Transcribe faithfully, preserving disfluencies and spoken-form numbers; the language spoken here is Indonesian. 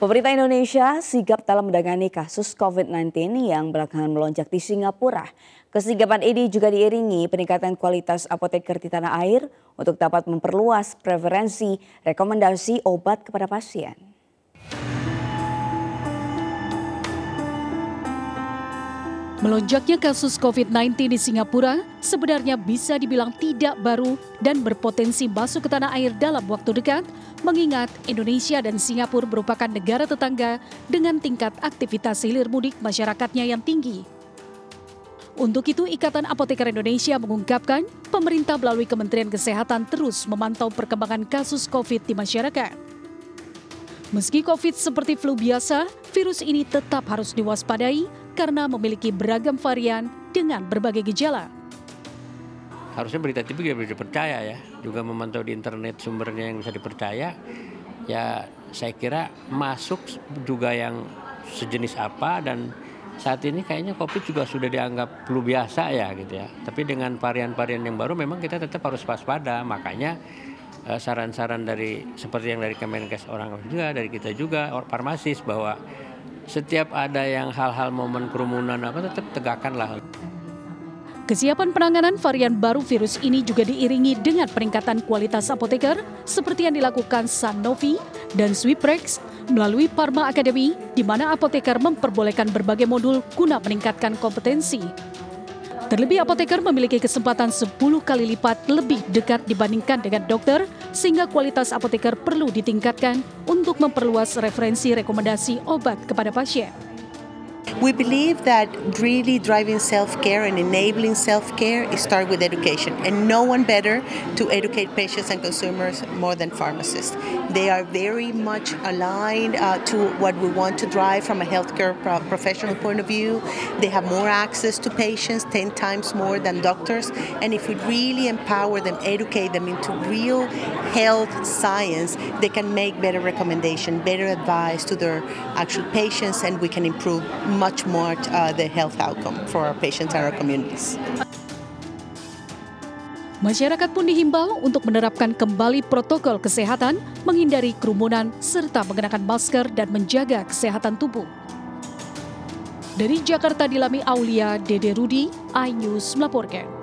Pemerintah Indonesia sigap dalam menangani kasus covid sembilan belas yang belakangan melonjak di Singapura. Kesigapan ini juga diiringi peningkatan kualitas apoteker di tanah air untuk dapat memperluas preferensi rekomendasi obat kepada pasien. Melonjaknya kasus covid sembilan belas di Singapura sebenarnya bisa dibilang tidak baru dan berpotensi masuk ke tanah air dalam waktu dekat, mengingat Indonesia dan Singapura merupakan negara tetangga dengan tingkat aktivitas hilir mudik masyarakatnya yang tinggi. Untuk itu, Ikatan Apoteker Indonesia mengungkapkan pemerintah melalui Kementerian Kesehatan terus memantau perkembangan kasus COVID di masyarakat. Meski COVID seperti flu biasa, virus ini tetap harus diwaspadai karena memiliki beragam varian dengan berbagai gejala. Harusnya berita T V juga bisa dipercaya ya, juga memantau di internet sumbernya yang bisa dipercaya. Ya saya kira masuk juga yang sejenis apa, dan saat ini kayaknya COVID juga sudah dianggap flu biasa ya gitu ya. Tapi dengan varian-varian yang baru memang kita tetap harus waspada, makanya eh, saran-saran dari seperti yang dari Kemenkes orang juga, dari kita juga farmasis, bahwa setiap ada yang hal-hal momen kerumunan apa tetap tegakkanlah. Kesiapan penanganan varian baru virus ini juga diiringi dengan peningkatan kualitas apoteker seperti yang dilakukan Sanofi dan Swiprex melalui Pharma Academy, di mana apoteker memperbolehkan berbagai modul guna meningkatkan kompetensi. Terlebih apoteker memiliki kesempatan sepuluh kali lipat lebih dekat dibandingkan dengan dokter, sehingga kualitas apoteker perlu ditingkatkan untuk memperluas referensi rekomendasi obat kepada pasien. We believe that really driving self-care and enabling self-care is start with education, and no one better to educate patients and consumers more than pharmacists. They are very much aligned uh, to what we want to drive from a healthcare pro professional point of view. They have more access to patients, ten times more than doctors, and if we really empower them, educate them into real health science, they can make better recommendation, better advice to their actual patients, and we can improve much more uh, the health outcome for our patients and our communities. Masyarakat pun dihimbau untuk menerapkan kembali protokol kesehatan, menghindari kerumunan, serta mengenakan masker dan menjaga kesehatan tubuh. Dari Jakarta, Dilami Aulia, Dede Rudi, iNews melaporkan.